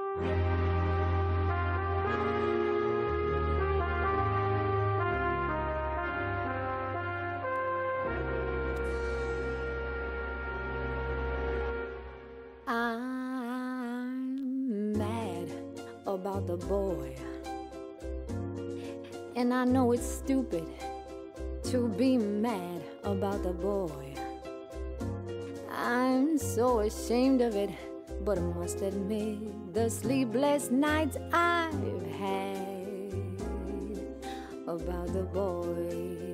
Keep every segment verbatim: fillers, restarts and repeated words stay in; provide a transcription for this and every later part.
I'm mad about the boy, and I know it's stupid to be mad about the boy. I'm so ashamed of it, but I must admit the sleepless nights I've had about the boy.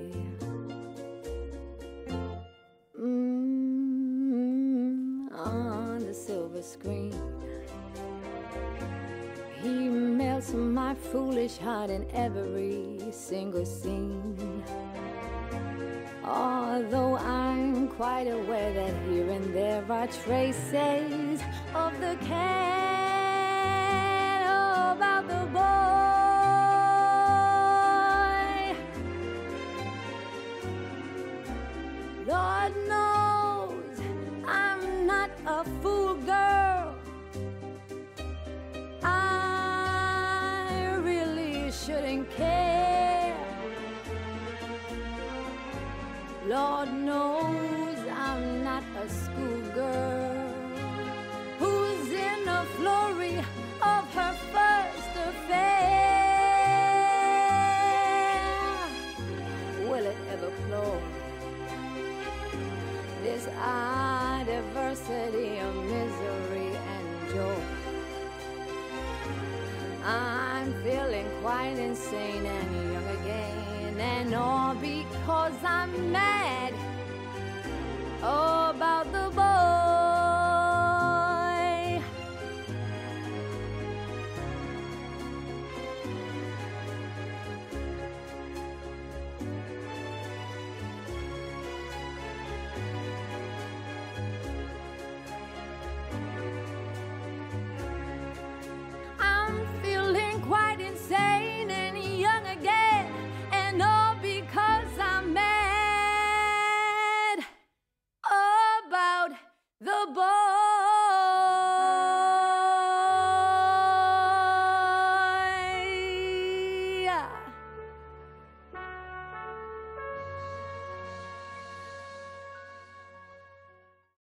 Mm, on the silver screen, he melts my foolish heart in every single scene. Although I'm quite aware that here and there are traces of the cat about the boy. Lord knows I'm not a fool girl. I really shouldn't care. Lord knows I'm not a schoolgirl who's in the flurry of her first affair. Will it ever close, this odd diversity of misery and joy? I'm feeling quite insane and young again, and all because I'm mad about the